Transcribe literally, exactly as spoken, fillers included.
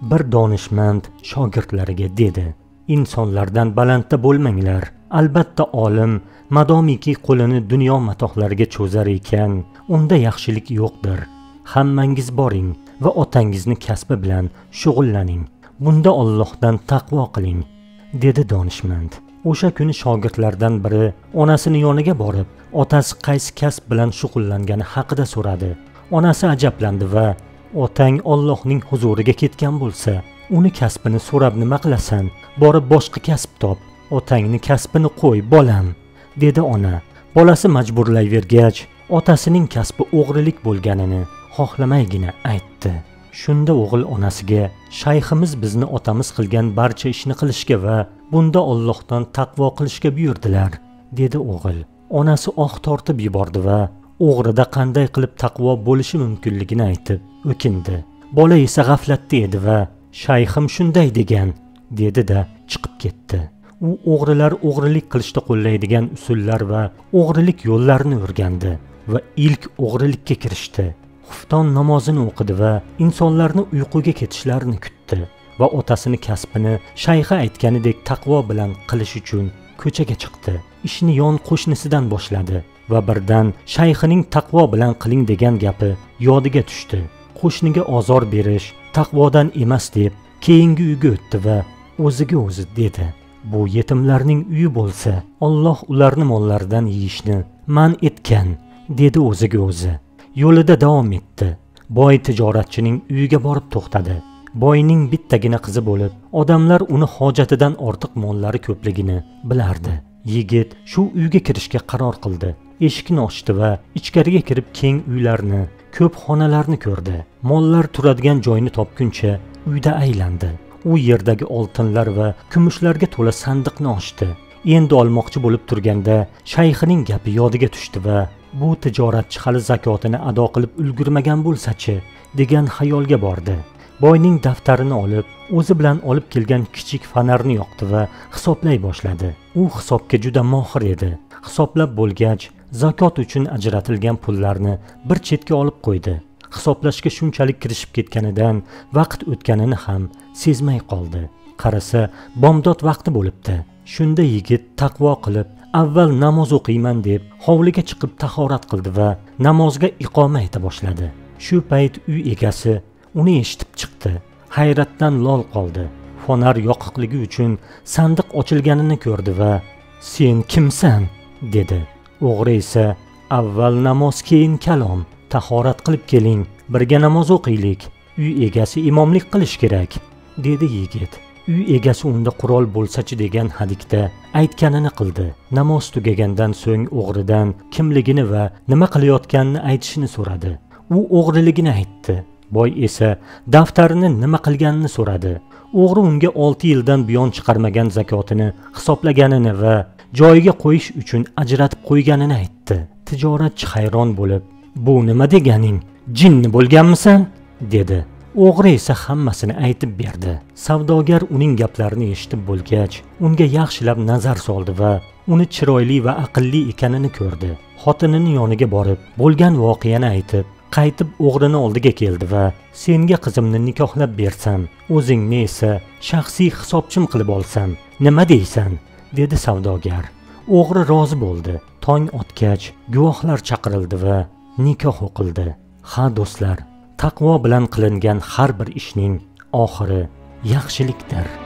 Bir donishmand shogirdlariga dedi: insonlardan balandda bo'lmanglar. Albatta olim madomiki qo'lini dunyo matohlariga cho'zar ekan, unda yaxshilik yo'qdir. Hammangiz boring va otangizni kasbi bilan shug'ullaning. Bunda Allohdan taqvo qiling, dedi donishmand. O'sha kuni shogirdlardan biri onasini yoniga borib, otasi qaysi kasb bilan shug'ullangani haqida so'radi. Onasi ajablandi va otang Allohning huzuriga ketgan bo'lsa, uni kasbini so'rab nima qilasan? Borib boshqa kasb top. Otangni kasbini qo'y, bolam, dedi ona. Bolasi majburlayvergach, otasining kasbi o'g'rilik bo'lganini xohlamaygina aytdi. Shunda o'g'il onasiga: shayximiz bizni otamiz qilgan barcha ishni qilishga va bunda Allohdan taqvo qilishga buyurdilar, dedi o'g'il. Onasi oh tortib yubordi va o'g'rida qanday qilib taqvo bo'lishi mumkinligini aytib o'kindi. Bola esa g'aflatda edi va shayxim shunday degan, dedi-da chiqib ketdi. U o'g'rilar o'g'rilik qilishda qo'llaydigan usullar va o'g'rilik yo'llarini o'rgandi va ilk o'g'rilikka kirishdi. Xufton namozini o'qidi va insonlarni uyquga ketishlarini kutdi va otasini kasbini shayxa aytganidek taqvo bilan qilish uchun ko'chaga chiqdi. Ishni yon qo'shnisidan boshladi va birdan shayxining taqvo bilan qiling degan gapi yodiga tushdi. Qo'shniga ozor berish taqvodan emas deb keyingi uyga o'tdi va o'ziga o'zi dedi: bu yetimlarning uyi bo'lsa, Alloh ularni mollaridan yeyishni man etgan, dedi o'ziga o'zi. Yo'lida davom etdi. Boy tijoratchining uyiga borib to'xtadi. Boyning bittagina qizi bo'lib, odamlar uni hojatidan ortiq mollari ko'pligini bilardi. Yigit shu uyga kirishga qaror qildi. Eshikni ochdi va ichkariga kirib keng uylarni, ko'p xonalarni ko'rdi. Mollar turadigan joyni topguncha uyda aylandi. U yerdagi oltinlar va kumushlarga to'la sandiqni ochdi. Endi olmoqchi bo'lib turganda shayxining gapi yodiga tushdi va bu tijoratchi hali zakotini ado qilib ulgurmagan bo'lsa-chi, degan xayolga bordi. Boyning daftarini olib, o'zi bilan olib kelgan kichik fonarni yoqdi va hisoblay boshladi. U hisobga juda mohir edi. Hisoblab bo'lgach, zakot uchun ajratilgan pullarni bir chetga olib qo'ydi. Hisoblashga shunchalik kirishib ketganidan vaqt o'tganini ham sezmay qoldi. Qarasa, bomdod vaqti bo'libdi. Shunda yigit taqvo qilib, avval namoz o'qiyman deb hovliga chiqib tahorat qildi va namozga iqoma eta boshladi. Shu payt uy egasi uni eshitib chiqdi. Hayratdan lol qoldi. Fonar yoqiqligi uchun sandiq ochilganini ko'rdi va "Sen kimsan?" dedi. O'g'ri esa "Avval namoz, keyin kalom. Tahorat qilib keling, birga namoz o'qiylik. Uy egasi imomlik qilish kerak", dedi yigit. Uy egasi unda qurol bo'lsa-chi degan hadikda aytganini qildi. Namoz tugagandan so'ng o'g'ridan kimligini va nima qilayotganini aytishini so'radi. U o'g'riligini aytdi. Boy esa daftarini nima qilganini so'radi. O'g'ri unga olti yildan buyon chiqarmagan zakotini hisoblaganini va joyiga qo'yish uchun ajratib qo'yganini aytdi. Tijoratchi hayron bo'lib, "Bu nima deganing? Jinni bo'lganmisan?" dedi. O'g'ri esa hammasini aytib berdi. Savdogar uning gaplarini eshitib bo'lgach, unga yaxshilab nazar soldi va uni chiroyli va aqlli ekanini ko'rdi. Xotinining yoniga borib, bo'lgan voqeani aytib, qaytib o'g'rini oldiga keldi va "Senga qizimni nikohlab bersam, o'zingni esa shaxsiy hisobchim qilib olsam, nima deysan?" dedi savdogar. O'g'ri rozi bo'ldi. Tong otgach, guvohlar chaqirildi va nikoh o'qildi. Ha do'stlar, taqvo bilan qilingan har bir ishning oxiri yaxshilikdir.